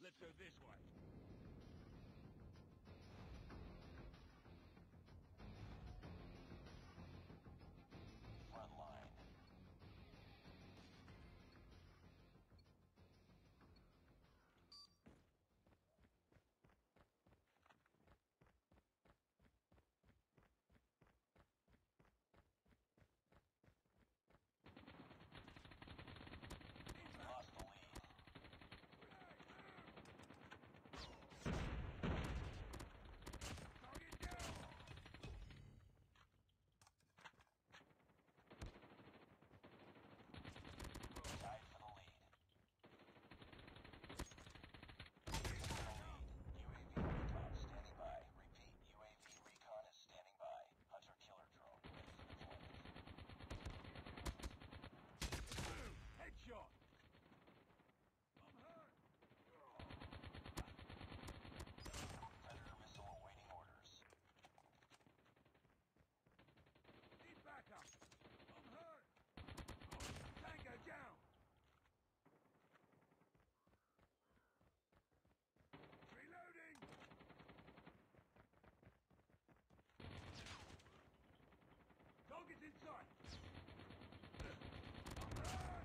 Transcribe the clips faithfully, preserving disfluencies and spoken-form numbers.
Let's go this way. Front line. Lost the lead. Target down! Tied for the lead. Taking the lead. U A V recon standing by. Repeat, U A V recon is standing by. Hunter-killer drone ready for deployment. Boom! Headshot! I'm hurt! Predator missile awaiting orders. Need backup! I'm hurt! Tango down! Reloading! Target's in sight! I'm hurt!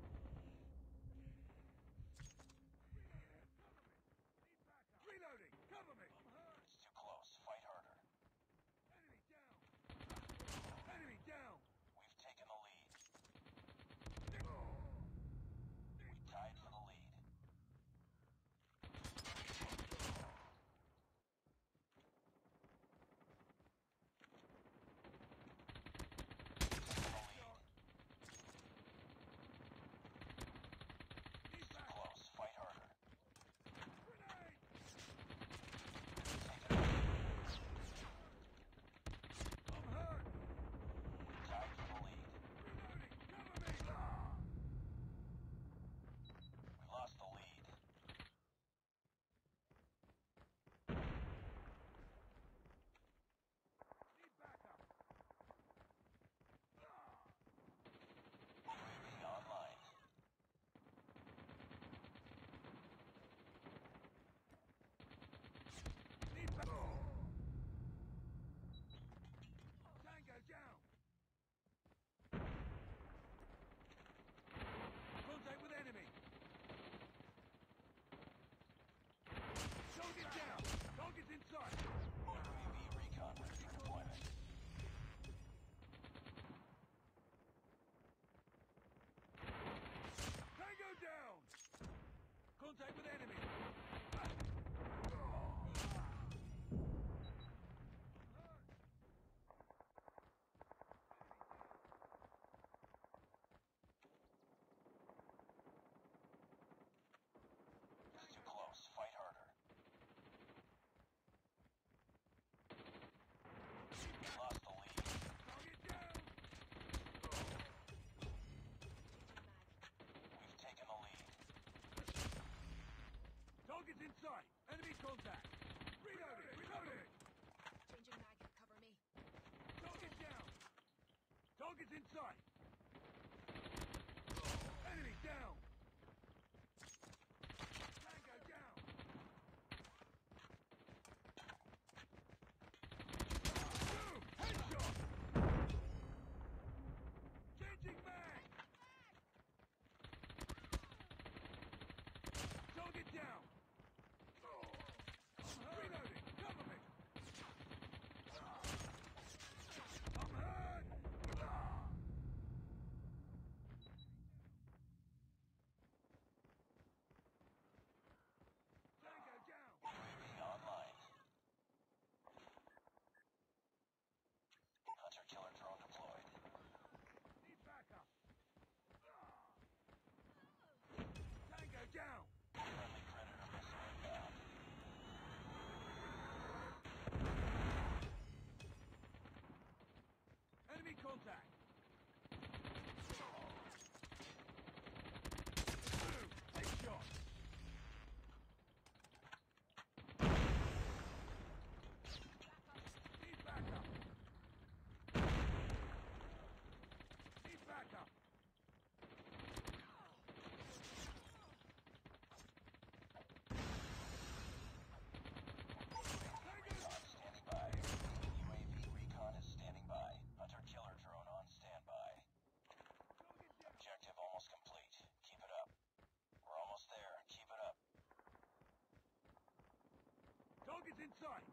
Need backup! Reloading! Cover me! I'm hurt! It's too close. Fight harder. Enemy down! Enemy down! We've taken the lead. We tied for the lead. Need Too backup! close. Fight harder. Grenade! Taking the lead. I'm hurt! We tied for the lead. Reloading! Cover me! We lost the lead. Need backup! U A V online. Need backup! Tango down! Contact with enemy! Target down! Target's in sight! U A V recon ready for deployment. Tango down! Contact with enemy! It's too close. Fight harder. We lost the lead. Target down! We've taken the lead. Target's in sight! Enemy contact! Reloading! Reloading! Changing mag, cover me. Target down! Target's in sight! Enemy down! Tango down! Boom! Headshot! Changing mag! Target down! Reloading! Cover me! I'm hurt! in sight.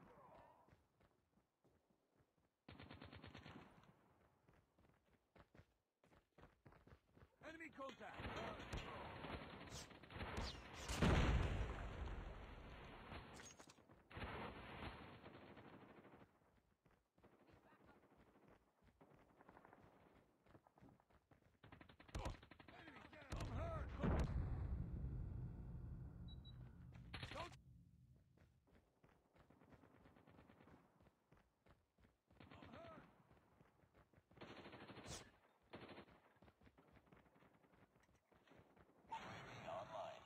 Enemy contact. Enemy down. I'm hurt. Don't. I'm hurt. U A V online.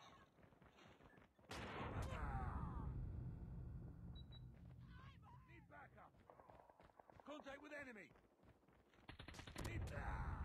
Need backup. Contact with enemy. Need. Ah!